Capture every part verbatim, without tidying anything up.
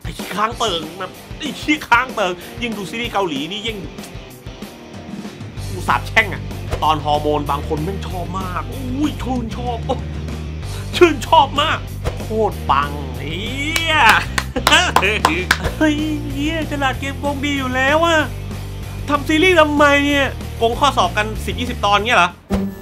อ้ค้างเติ่งแบบไอ้ขี้ค้างเติ่งยิ่งดูซีรีส์เกาหลีนี่ยิ่งกูสาบแช่งอะตอนฮอร์โมนบางคนแม่งชอบมากอุ้ยชื่นชอบชื่นชอบมากโคตรปังเนี่ยเฮ้ยเฮียฉลาดเกมโกงดีอยู่แล้วอะทำซีรีส์ทำไมเนี่ยโกงข้อสอบกัน สิบยี่สิบ ตอนเงี้ยเหรอ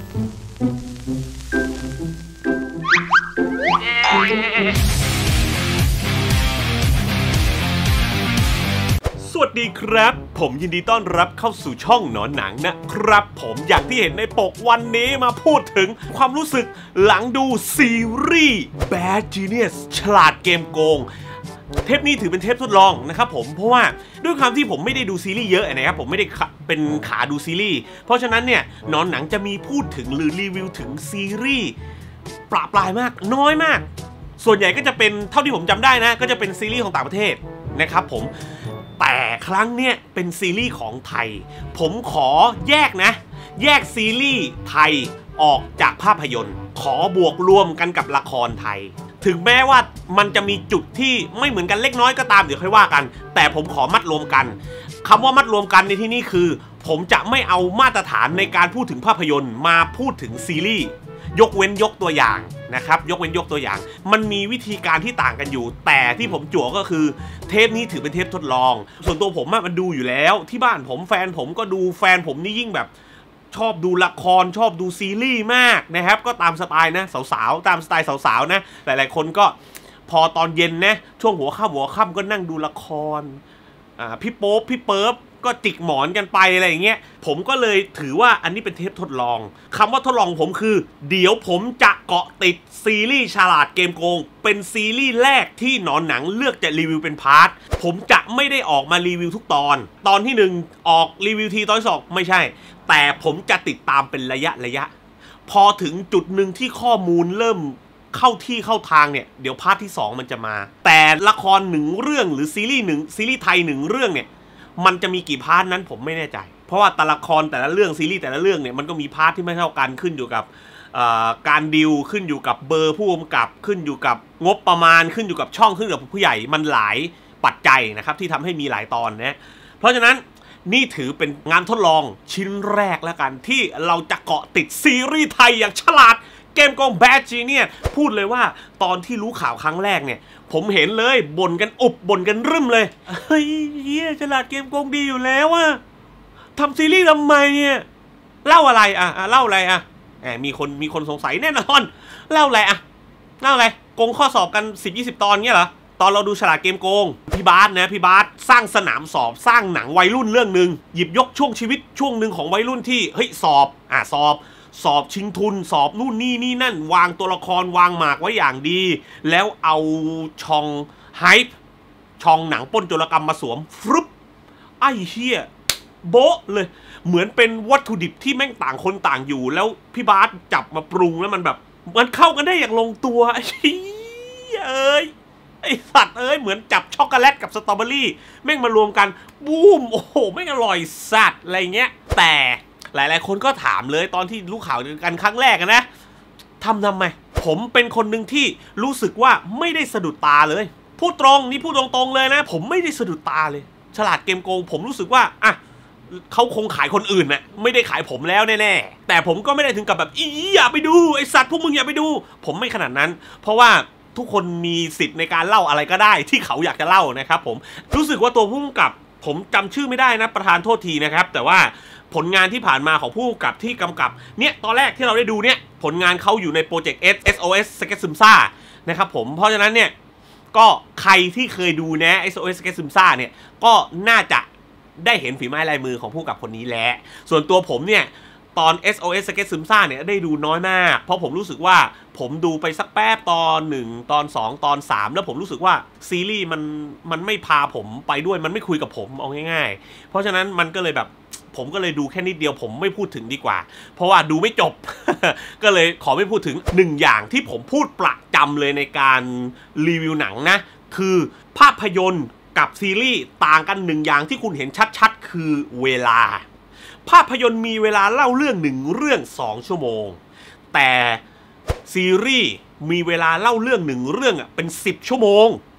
สวัสดีครับผมยินดีต้อนรับเข้าสู่ช่องหนอนหนังนะครับผมอย่างที่เห็นในปกวันนี้มาพูดถึงความรู้สึกหลังดูซีรีส์ Bad Genius ฉลาดเกมโกงเทปนี้ถือเป็นเทปทดลองนะครับผมเพราะว่าด้วยความที่ผมไม่ได้ดูซีรีส์เยอะนะครับผมไม่ได้เป็นขาดูซีรีส์เพราะฉะนั้นเนี่ยหนอนหนังจะมีพูดถึงหรือรีวิวถึงซีรีส์ปราปลายมากน้อยมากส่วนใหญ่ก็จะเป็นเท่าที่ผมจำได้นะก็จะเป็นซีรีส์ของต่างประเทศนะครับผมแต่ครั้งเนี้ยเป็นซีรีส์ของไทยผมขอแยกนะแยกซีรีส์ไทยออกจากภาพยนตร์ขอบวกรวมกันกับละครไทยถึงแม้ว่ามันจะมีจุดที่ไม่เหมือนกันเล็กน้อยก็ตามเดี๋ยวค่อยว่ากันแต่ผมขอมัดรวมกันคำว่ามัดรวมกันในที่นี้คือผมจะไม่เอามาตรฐานในการพูดถึงภาพยนตร์มาพูดถึงซีรีส์ยกเว้นยกตัวอย่างนะครับยกเว้นยกตัวอย่างมันมีวิธีการที่ต่างกันอยู่แต่ที่ผมจั่วก็คือเทปนี้ถือเป็นเทปทดลองส่วนตัวผมมันดูอยู่แล้วที่บ้านผมแฟนผมก็ดูแฟนผมนี่ยิ่งแบบชอบดูละครชอบดูซีรีส์มากนะครับก็ตามสไตล์นะสาวๆตามสไตล์สาวๆนะหลายๆคนก็พอตอนเย็นนะช่วงหัวค่ำหัวค่ำก็นั่งดูละครอ่าพี่โป๊ปพี่เปิ๊บก็จิกหมอนกันไปอะไรอย่างเงี้ยผมก็เลยถือว่าอันนี้เป็นเทปทดลองคำว่าทดลองผมคือเดี๋ยวผมจะเกาะติดซีรีส์ฉลาดเกมโกงเป็นซีรีส์แรกที่หนอนหนังเลือกจะรีวิวเป็นพาร์ทผมจะไม่ได้ออกมารีวิวทุกตอนตอนที่หนึ่งออกรีวิวทีตอนสองไม่ใช่แต่ผมจะติดตามเป็นระยะระยะพอถึงจุดหนึ่งที่ข้อมูลเริ่มเข้าที่เข้าทางเนี่ยเดี๋ยวพาร์ทที่สองมันจะมาแต่ละครหนึ่งเรื่องหรือซีรีส์หนึ่งซีรีส์ไทยหนึ่งเรื่องเนี่ยมันจะมีกี่พาร์ทนั้นผมไม่แน่ใจเพราะว่าแต่ละครแต่ละเรื่องซีรีส์แต่ละเรื่องเนี่ยมันก็มีพาร์ทที่ไม่เท่ากันขึ้นอยู่กับการดิวขึ้นอยู่กับเบอร์ผู้กำกับขึ้นอยู่กับงบประมาณขึ้นอยู่กับช่องขึ้นอยู่กับผู้ใหญ่มันหลายปัจจัยนะครับที่ทำให้มีหลายตอนนะเพราะฉะนั้นนี่ถือเป็นงานทดลองชิ้นแรกแล้วกันที่เราจะเกาะติดซีรีส์ไทยอย่างฉลาดเกมโกง Bad Genius พูดเลยว่าตอนที่รู้ข่าวครั้งแรกเนี่ยผมเห็นเลยบ่นกันอุบบ่นกันรึมเลยเฮ้ยเฮียฉลาดเกมโกงดีอยู่แล้วอะทำซีรีส์ทำไมเนี่ยเล่าอะไรอะเล่าอะไรอะแหมมีคนมีคนสงสัยแน่นอนเล่าอะไรอะเล่าอะไรโกงข้อสอบกัน สิบยี่สิบ ตอนเงี้ยเหรอตอนเราดูฉลาดเกมโกงพี่บาสนะพี่บาสสร้างสนามสอบสร้างหนังวัยรุ่นเรื่องหนึ่งหยิบยกช่วงชีวิตช่วงหนึ่งของวัยรุ่นที่เฮ้ยสอบอ่ะสอบสอบชิงทุนสอบนู่นนี่นี่นั่นวางตัวละครวางหมากไว้อย่างดีแล้วเอาช่องไฮป์ช่องหนังป้นโจรกรรมมาสวมฟรุปไอ้เหี้ยโบ๊ะเลยเหมือนเป็นวัตถุดิบที่แม่งต่างคนต่างอยู่แล้วพี่บาสจับมาปรุงแล้วมันแบบมันเข้ากันได้อย่างลงตัวไอ้เหี้ยเอ้ยไอสัตว์เอ้ยเหมือนจับช็อกโกแลตกับสตรอเบอรี่แม่งมารวมกันบูมโอ้โหแม่งอร่อยสัตว์อะไรเงี้ยแต่หลายๆคนก็ถามเลยตอนที่รู้ข่าวกันครั้งแรกนะทำทำไมผมเป็นคนหนึ่งที่รู้สึกว่าไม่ได้สะดุดตาเลยพูดตรงนี่พูดตรงๆเลยนะผมไม่ได้สะดุดตาเลยฉลาดเกมโกงผมรู้สึกว่าอ่ะเขาคงขายคนอื่นน่ะไม่ได้ขายผมแล้วแน่ๆแต่ผมก็ไม่ได้ถึงกับแบบอีอย่าไปดูไอสัตว์พวกมึงอย่าไปดูผมไม่ขนาดนั้นเพราะว่าทุกคนมีสิทธิ์ในการเล่าอะไรก็ได้ที่เขาอยากจะเล่านะครับผมรู้สึกว่าตัวผู้กำกับผมจำชื่อไม่ได้นะประธานโทษทีนะครับแต่ว่าผลงานที่ผ่านมาของผู้กำกับที่กำกับเนี่ยตอนแรกที่เราได้ดูเนี่ยผลงานเขาอยู่ในโปรเจกต์ เอส โอ เอส Sketch Simsa นะครับผมเพราะฉะนั้นเนี่ยก็ใครที่เคยดูนะ เอส โอ เอส Sketch Simsa เนี่ยก็น่าจะได้เห็นฝีไม้ลายมือของผู้กำกับคนนี้แหละส่วนตัวผมเนี่ยตอน เอส โอ เอส Sketch Simsa เนี่ยได้ดูน้อยมากเพราะผมรู้สึกว่าผมดูไปสักแป๊บตอนหนึ่งตอนสองตอนสามแล้วผมรู้สึกว่าซีรีส์มันมันไม่พาผมไปด้วยมันไม่คุยกับผมเอาง่ายๆเพราะฉะนั้นมันก็เลยแบบผมก็เลยดูแค่นิดเดียวผมไม่พูดถึงดีกว่าเพราะว่าดูไม่จบ ก็เลยขอไม่พูดถึงหนึ่งอย่างที่ผมพูดประจำเลยในการรีวิวหนังนะคือภาพยนตร์กับซีรีส์ต่างกันหนึ่งอย่างที่คุณเห็นชัดๆคือเวลาภาพยนตร์มีเวลาเล่าเรื่องหนึ่งเรื่องสองชั่วโมงแต่ซีรีส์มีเวลาเล่าเรื่องหนึ่งเรื่องอ่ะเป็นสิบชั่วโมง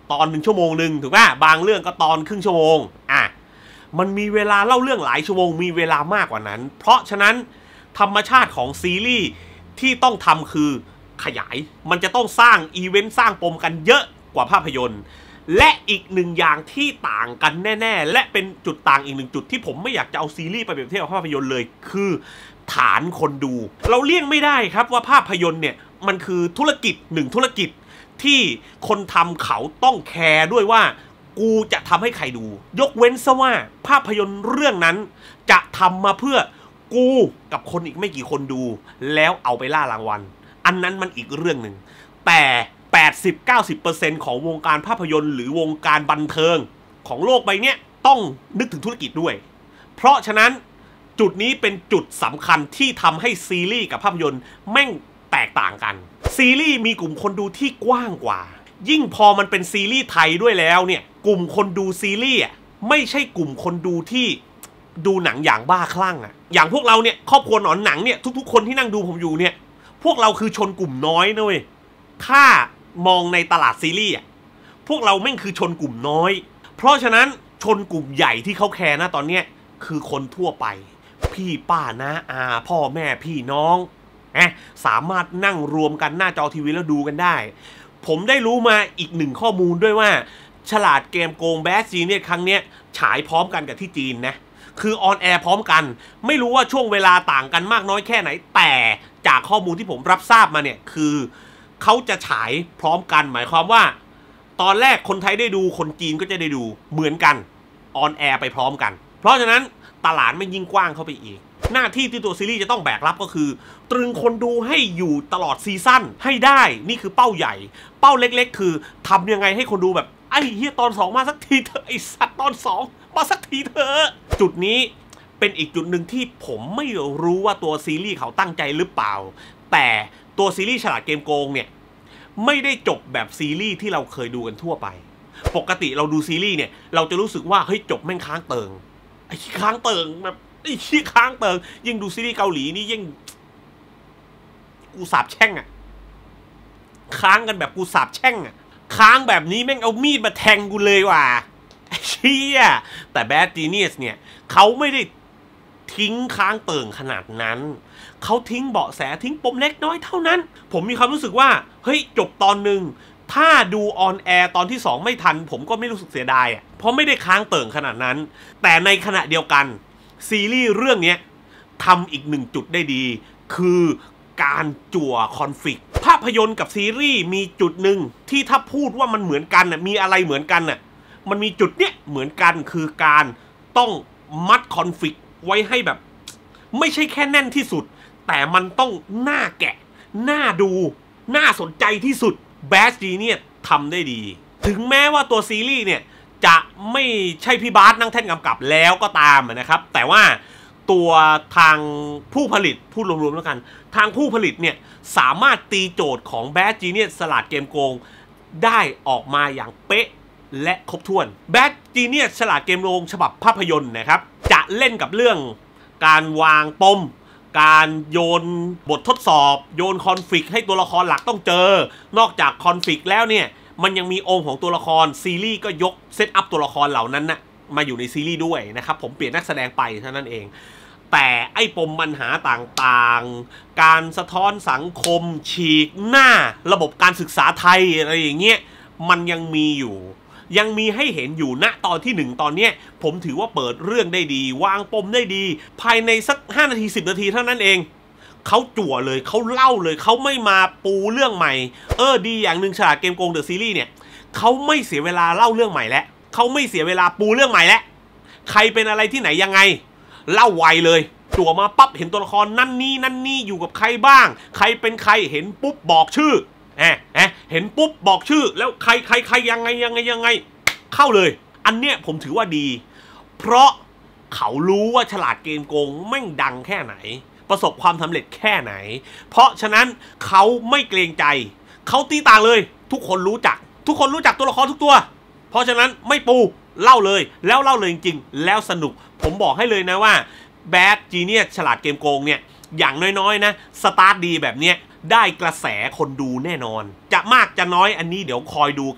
ตอนหนึ่งชั่วโมงหนึ่งถูกไหมบางเรื่องก็ตอนครึ่งชั่วโมงอ่ะมันมีเวลาเล่าเรื่องหลายชั่วโมงมีเวลามากกว่านั้นเพราะฉะนั้นธรรมชาติของซีรีส์ที่ต้องทำคือขยายมันจะต้องสร้างอีเวนต์สร้างปมกันเยอะกว่าภาพยนตร์และอีกหนึ่งอย่างที่ต่างกันแน่ๆและเป็นจุดต่างอีกหนึ่งจุดที่ผมไม่อยากจะเอาซีรีส์ไปเปรียบเทียบกับภาพยนตร์เลยคือฐานคนดูเราเลี่ยงไม่ได้ครับว่าภาพยนตร์เนี่ยมันคือธุรกิจหนึ่งธุรกิจที่คนทำเขาต้องแคร์ด้วยว่ากูจะทำให้ใครดูยกเว้นซะว่าภาพยนตร์เรื่องนั้นจะทำมาเพื่อกูกับคนอีกไม่กี่คนดูแล้วเอาไปล่ารางวัลอันนั้นมันอีกเรื่องหนึ่งแต่ แปดสิบถึงเก้าสิบเปอร์เซ็นต์ ของวงการภาพยนตร์หรือวงการบันเทิงของโลกใบนี้ต้องนึกถึงธุรกิจด้วยเพราะฉะนั้นจุดนี้เป็นจุดสำคัญที่ทำให้ซีรีส์กับภาพยนตร์แม่งแตกต่างกันซีรีส์มีกลุ่มคนดูที่กว้างกว่ายิ่งพอมันเป็นซีรีส์ไทยด้วยแล้วเนี่ยกลุ่มคนดูซีรีส์ไม่ใช่กลุ่มคนดูที่ดูหนังอย่างบ้าคลั่งอ่ะอย่างพวกเราเนี่ยครอบครัวหนอนหนังเนี่ยทุกๆคนที่นั่งดูผมอยู่เนี่ยพวกเราคือชนกลุ่มน้อยนะเว้ยถ้ามองในตลาดซีรีส์อ่ะพวกเราแม่งคือชนกลุ่มน้อยเพราะฉะนั้นชนกลุ่มใหญ่ที่เขาแคร์นะตอนเนี้ยคือคนทั่วไปพี่ป้าน้าอาพ่อแม่พี่น้องเอ๊ะสามารถนั่งรวมกันหน้าจอทีวีแล้วดูกันได้ผมได้รู้มาอีกหนึ่งข้อมูลด้วยว่าฉลาดเกมโกงแบสจีเนี่ยครั้งเนี้ยฉายพร้อมกันกับที่จีนนะคือออนแอร์พร้อมกันไม่รู้ว่าช่วงเวลาต่างกันมากน้อยแค่ไหนแต่จากข้อมูลที่ผมรับทราบมาเนี่ยคือเขาจะฉายพร้อมกันหมายความว่าตอนแรกคนไทยได้ดูคนจีนก็จะได้ดูเหมือนกันออนแอร์ไปพร้อมกันเพราะฉะนั้นตลาดไม่ยิ่งกว้างเข้าไปอีกหน้าที่ที่ตัวซีรีส์จะต้องแบกรับก็คือตรึงคนดูให้อยู่ตลอดซีซั่นให้ได้นี่คือเป้าใหญ่เป้าเล็กๆคือทำยังไงให้คนดูแบบไอ้เฮียตอนสองมาสักทีเถอะไอ้สัตว์ตอนสองมาสักทีเถอะจุดนี้เป็นอีกจุดหนึ่งที่ผมไม่รู้ว่าตัวซีรีส์เขาตั้งใจหรือเปล่าแต่ตัวซีรีส์ฉลาดเกมโกงเนี่ยไม่ได้จบแบบซีรีส์ที่เราเคยดูกันทั่วไปปกติเราดูซีรีส์เนี่ยเราจะรู้สึกว่าเฮ้ยจบแม่งค้างเติงไอ้ค้างเติงแบบไอ้ขี้ค้างเติงยิ่งดูซีรีส์เกาหลีนี่ยิ่งกูสาบแช่งอ่ะค้างกันแบบกูสาบแช่งอ่ะค้างแบบนี้แม่งเอามีดมาแทงกูเลยว่ะเชี่ยแต่แบดจีเนียสเนี่ยเขาไม่ได้ทิ้งค้างเติ่งขนาดนั้นเขาทิ้งเบาะแสทิ้งปมเล็กน้อยเท่านั้นผมมีความรู้สึกว่าเฮ้ยจบตอนหนึ่งถ้าดูออนแอร์ตอนที่สองไม่ทันผมก็ไม่รู้สึกเสียดายอ่ะเพราะไม่ได้ค้างเติ่งขนาดนั้นแต่ในขณะเดียวกันซีรีส์เรื่องนี้ทำอีกหนึ่งจุดได้ดีคือการจั่วคอนฟลิกต์ภาพยนตร์กับซีรีส์มีจุดหนึ่งที่ถ้าพูดว่ามันเหมือนกันน่ะมีอะไรเหมือนกันน่ะมันมีจุดเนี้ยเหมือนกันคือการต้องมัดคอนฟลิกต์ไว้ให้แบบไม่ใช่แค่แน่นที่สุดแต่มันต้องน่าแกะน่าดูน่าสนใจที่สุดแบสจีเนี่ยทำได้ดีถึงแม้ว่าตัวซีรีส์เนี่ยจะไม่ใช่พี่บาสนั่งแท่นกำกับแล้วก็ตามนะครับแต่ว่าตัวทางผู้ผลิตพูดรวมๆแล้วกันทางผู้ผลิตเนี่ยสามารถตีโจทย์ของแบสจีเนี่ยฉลาดเกมโกงได้ออกมาอย่างเป๊ะและครบถ้วนแบดจีเนียสฉลาดเกมโกงฉบับภาพยนตร์นะครับจะเล่นกับเรื่องการวางปมการโยนบททดสอบโยนคอนฟลิกต์ให้ตัวละครหลักต้องเจอนอกจากคอนฟลิกต์แล้วเนี่ยมันยังมีองค์ของตัวละครซีรีส์ก็ยกเซตอัพตัวละครเหล่านั้นนะมาอยู่ในซีรีส์ด้วยนะครับผมเปลี่ยนนักแสดงไปเท่านั้นเองแต่ไอ้ปมปัญหาต่างๆการสะท้อนสังคมฉีกหน้าระบบการศึกษาไทยอะไรอย่างเงี้ยมันยังมีอยู่ยังมีให้เห็นอยู่ณตอนที่หนึ่งตอนเนี้ยผมถือว่าเปิดเรื่องได้ดีวางปมได้ดีภายในสักห้านาทีสิบนาทีเท่านั้นเองเขาจั่วเลยเขาเล่าเลยเขาไม่มาปูเรื่องใหม่เออดีอย่างหนึ่งฉลาดเกมโกงเดอะซีรีส์เนี่ยเขาไม่เสียเวลาเล่าเรื่องใหม่แล้วเขาไม่เสียเวลาปูเรื่องใหม่แล้วใครเป็นอะไรที่ไหนยังไงเล่าไวเลยจั่วมาปั๊บเห็นตัวละครนั่นนี่นั่นนี่อยู่กับใครบ้างใครเป็นใครเห็นปุ๊บบอกชื่อแอะแอะเห็นปุ๊บบอกชื่อแล้วใครใครใครยังไงยังไงยังไงเข้าเลยอันเนี้ยผมถือว่าดีเพราะเขารู้ว่าฉลาดเกมโกงแม่งดังแค่ไหนประสบความสำเร็จแค่ไหนเพราะฉะนั้นเขาไม่เกรงใจเขาตีต่างเลยทุกคนรู้จักทุกคนรู้จักตัวละครทุกตัวเพราะฉะนั้นไม่ปูเล่าเลยแล้วเล่าเลยจริงๆแล้วสนุกผมบอกให้เลยนะว่าแบดจีเนียสฉลาดเกมโกงเนี่ยอย่างน้อยๆนะสตาร์ทดีแบบเนี้ยได้กระแสคนดูแน่นอนจะมากจะน้อยอันนี้เดี๋ยวคอยดูกัน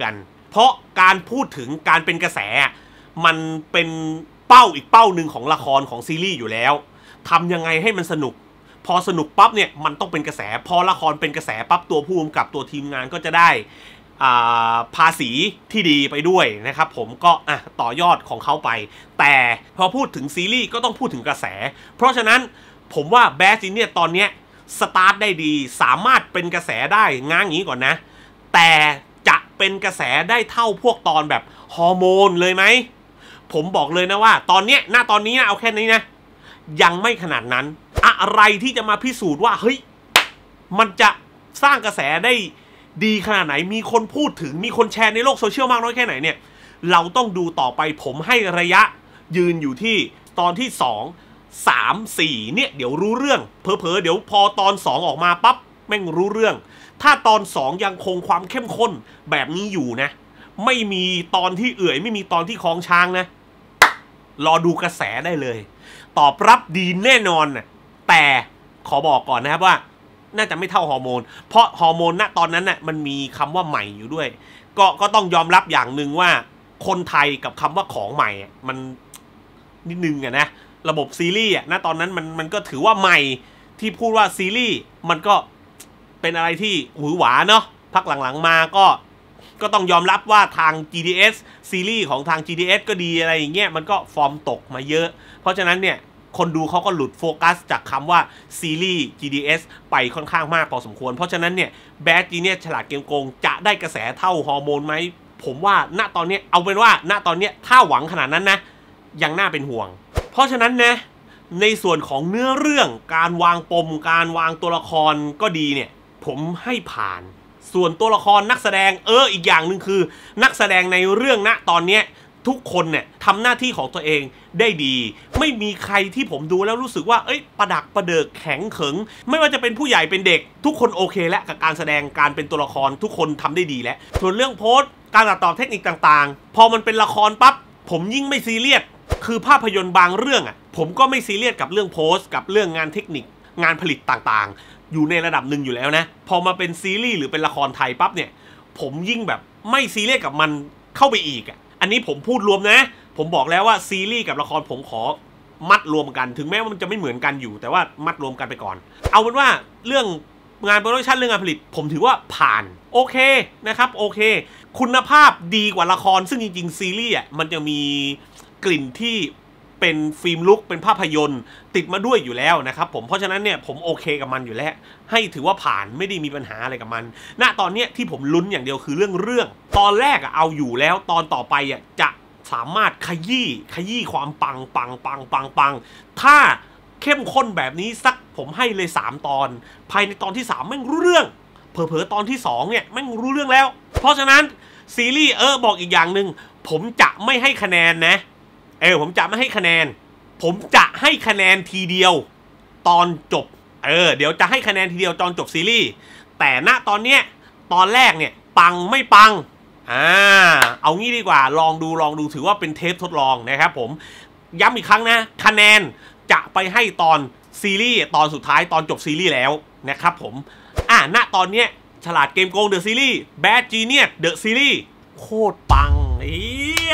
เพราะการพูดถึงการเป็นกระแสมันเป็นเป้าอีกเป้าหนึ่งของละครของซีรีส์อยู่แล้วทำยังไงให้มันสนุกพอสนุกปั๊บเนี่ยมันต้องเป็นกระแสพอละครเป็นกระแสปั๊บตัวผู้กำกับตัวทีมงานก็จะได้ภาษีที่ดีไปด้วยนะครับผมก็อ่ะต่อยอดของเขาไปแต่พอพูดถึงซีรีส์ก็ต้องพูดถึงกระแสเพราะฉะนั้นผมว่าแบดจีเนียสตอนเนี้ยสตาร์ทได้ดีสามารถเป็นกระแสได้ง้างอย่างนี้ก่อนนะแต่จะเป็นกระแสได้เท่าพวกตอนแบบฮอร์โมนเลยไหมผมบอกเลยนะว่าตอนเนี้ยหน้าตอนนี้นะเอาแค่นี้นะยังไม่ขนาดนั้นอะไรที่จะมาพิสูจน์ว่าเฮ้ยมันจะสร้างกระแสได้ดีขนาดไหนมีคนพูดถึงมีคนแชร์ในโลกโซเชียลมากน้อยแค่ไหนเนี่ยเราต้องดูต่อไปผมให้ระยะยืนอยู่ที่ตอนที่สอง สาม สี่เนี่ยเดี๋ยวรู้เรื่องเผลอๆเดี๋ยวพอตอนสองออกมาปั๊บแม่งรู้เรื่องถ้าตอนสองยังคงความเข้มข้นแบบนี้อยู่นะไม่มีตอนที่เอื่อยไม่มีตอนที่คล้องช้างนะรอดูกระแสได้เลยตอบรับดีแน่นอนนะแต่ขอบอกก่อนนะครับว่าน่าจะไม่เท่าฮอร์โมนเพราะฮอร์โมนณตอนนั้นน่ะมันมีคำว่าใหม่อยู่ด้วยก็ก็ต้องยอมรับอย่างหนึ่งว่าคนไทยกับคำว่าของใหม่มันนิดนึงอะนะระบบซีรีส์อะณตอนนั้นมันมันก็ถือว่าใหม่ที่พูดว่าซีรีส์มันก็เป็นอะไรที่หวือหวาเนาะพักหลังๆมาก็ก็ต้องยอมรับว่าทาง จี ดี เอส ซีรีส์ของทาง จี ดี เอส ก็ดีอะไรอย่างเงี้ยมันก็ฟอร์มตกมาเยอะเพราะฉะนั้นเนี่ยคนดูเขาก็หลุดโฟกัสจากคำว่าซีรีส์ จี ดี เอส ไปค่อนข้างมากพอสมควรเพราะฉะนั้นเนี่ยแบดจีเนียสฉลาดเกมโกงจะได้กระแสเท่าฮอร์โมนไหมผมว่าณตอนนี้เอาเป็นว่าณตอนนี้ถ้าหวังขนาดนั้นนะยังน่าเป็นห่วงเพราะฉะนั้นนะในส่วนของเนื้อเรื่องการวางปมการวางตัวละครก็ดีเนี่ยผมให้ผ่านส่วนตัวละครนักแสดงเอออีกอย่างหนึ่งคือนักแสดงในเรื่องณตอนนี้ทุกคนเนี่ยทำหน้าที่ของตัวเองได้ดีไม่มีใครที่ผมดูแล้วรู้สึกว่าเอ้ยประดักประเดิกแข็งเขิงไม่ว่าจะเป็นผู้ใหญ่เป็นเด็กทุกคนโอเคและกับการแสดงการเป็นตัวละครทุกคนทำได้ดีแล้วส่วนเรื่องโพสต์การตัดต่อเทคนิคต่างๆพอมันเป็นละครปั๊บผมยิ่งไม่ซีเรียสคือภาพยนตร์บางเรื่องอ่ะผมก็ไม่ซีเรียสกับเรื่องโพสต์กับเรื่องงานเทคนิคงานผลิตต่างๆอยู่ในระดับหนึ่งอยู่แล้วนะพอมาเป็นซีรีส์หรือเป็นละครไทยปั๊บเนี่ยผมยิ่งแบบไม่ซีเรียสกับมันเข้าไปอีกอ่ะอันนี้ผมพูดรวมนะผมบอกแล้วว่าซีรีส์กับละครผมขอมัดรวมกันถึงแม้ว่ามันจะไม่เหมือนกันอยู่แต่ว่ามัดรวมกันไปก่อนเอาเป็นว่าเรื่องงานโปรดักชันเรื่องงานผลิตผมถือว่าผ่านโอเคนะครับโอเคคุณภาพดีกว่าละครซึ่งจริงๆซีรีส์อ่ะมันจะมีกลิ่นที่เป็นฟิล์มลุกเป็นภาพยนตร์ติดมาด้วยอยู่แล้วนะครับผมเพราะฉะนั้นเนี่ยผมโอเคกับมันอยู่แล้วให้ถือว่าผ่านไม่ได้มีปัญหาอะไรกับมันณตอนเนี้ยที่ผมลุ้นอย่างเดียวคือเรื่องเรื่องตอนแรกอะเอาอยู่แล้วตอนต่อไปอะจะสามารถขยี้ขยี้ความปังปังปังปังปังถ้าเข้มข้นแบบนี้สักผมให้เลยสามตอนภายในตอนที่สามแม่งรู้เรื่องเผลอๆตอนที่สองเนี่ยแม่งรู้เรื่องแล้วเพราะฉะนั้นซีรีส์เออบอกอีกอย่างหนึ่งผมจะไม่ให้คะแนนนะเออผมจะไม่ให้คะแนนผมจะให้คะแนนทีเดียวตอนจบเออเดี๋ยวจะให้คะแนนทีเดียวตอนจบซีรีส์แต่ณตอนเนี้ยตอนแรกเนี่ยปังไม่ปังอ่าเอางี้ดีกว่าลองดูลองดูถือว่าเป็นเทปทดลองนะครับผมย้ำอีกครั้งนะคะแนนจะไปให้ตอนซีรีส์ตอนสุดท้ายตอนจบซีรีส์แล้วนะครับผมอ่าณตอนเนี้ยฉลาดเกมโกงเดอะซีรีส์แบดจีเนียสเดอะซีรีส์โคตรปังเอี๊ย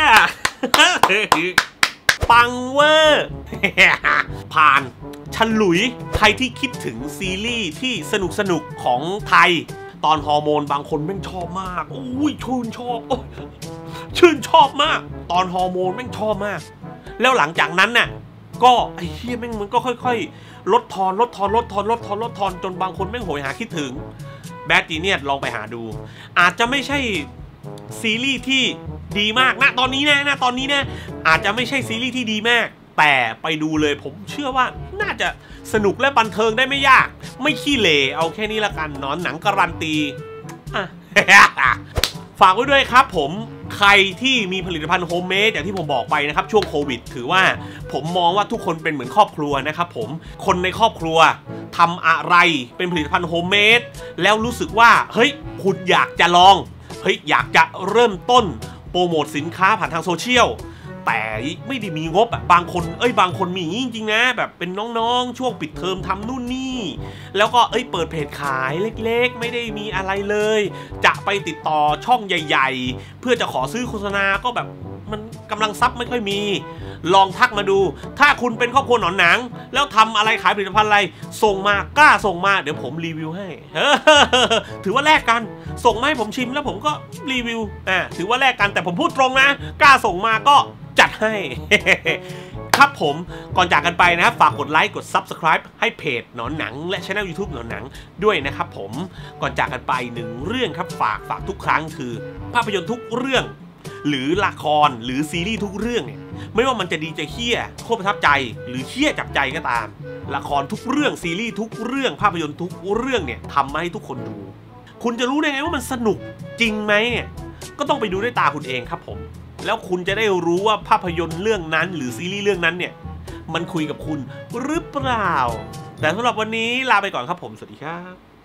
ปังเวอร์ผ่านฉลุยใครที่คิดถึงซีรีส์ที่สนุกสนุกของไทยตอนฮอร์โมนบางคนแม่งชอบมากอุ้ยชื่นชอบชื่นชอบมากตอนฮอร์โมนแม่งชอบมากแล้วหลังจากนั้นน่ะก็ไอ้เหี้ยแม่งมันก็ค่อยๆลดทอนลดทอนลดทอนลดทอนลดทอนจนบางคนแม่งโหยหาคิดถึงแบดจีเนียสลองไปหาดูอาจจะไม่ใช่ซีรีส์ที่ดีมากนะตอนนี้นะนะตอนนี้นะอาจจะไม่ใช่ซีรีส์ที่ดีมากแต่ไปดูเลยผมเชื่อว่าน่าจะสนุกและบันเทิงได้ไม่ยากไม่ขี้เหร่เอาแค่นี้ละกันนอนหนังการันตีฝากไว้ด้วยครับผมใครที่มีผลิตภัณฑ์โฮมเมดอย่างที่ผมบอกไปนะครับช่วงโควิดถือว่าผมมองว่าทุกคนเป็นเหมือนครอบครัวนะครับผมคนในครอบครัวทำอะไรเป็นผลิตภัณฑ์โฮมเมดแล้วรู้สึกว่าเฮ้ยคุณอยากจะลองเฮ้ยอยากจะเริ่มต้นโปรโมทสินค้าผ่านทางโซเชียลแต่ไม่ได้มีงบอ่ะบางคนเอ้ยบางคนมีจริงๆนะแบบเป็นน้องๆช่วงปิดเทอมทำนู่นนี่แล้วก็เอ้ยเปิดเพจขายเล็กๆไม่ได้มีอะไรเลยจะไปติดต่อช่องใหญ่ๆเพื่อจะขอซื้อโฆษณาก็แบบมันกำลังซับไม่ค่อยมีลองทักมาดูถ้าคุณเป็นครอบครัวหนอนหนังแล้วทำอะไรขายผลิตภัณฑ์อะไรส่งมากล้าส่งมาเดี๋ยวผมรีวิวให้ถือว่าแลกกันส่งมาให้ผมชิมแล้วผมก็รีวิวอ่าถือว่าแลกกันแต่ผมพูดตรงนะกล้าส่งมาก็จัดให้ ครับผมก่อนจากกันไปนะครับฝากกดไลค์กด ซับสไครบ์ ให้เพจหนอนหนังและช่อง ยูทูบ หนอนหนังด้วยนะครับผมก่อนจากกันไปหนึ่งเรื่องครับฝากฝากทุกครั้งคือภาพยนตร์ทุกเรื่องหรือละครหรือซีรีส์ทุกเรื่องเนี่ยไม่ว่ามันจะดีจะเหี้ยโคตรประทับใจหรือเหี้ยจับใจก็ตามละครทุกเรื่องซีรีส์ทุกเรื่องภาพยนตร์ทุกเรื่องเนี่ยทำมาให้ทุกคนดูคุณจะรู้ได้ไงว่ามันสนุกจริงไหมเนี่ยก็ต้องไปดูด้วยตาคุณเองครับผมแล้วคุณจะได้รู้ว่าภาพยนตร์เรื่องนั้นหรือซีรีส์เรื่องนั้นเนี่ยมันคุยกับคุณหรือเปล่าแต่สำหรับวันนี้ลาไปก่อนครับผมสวัสดีครับ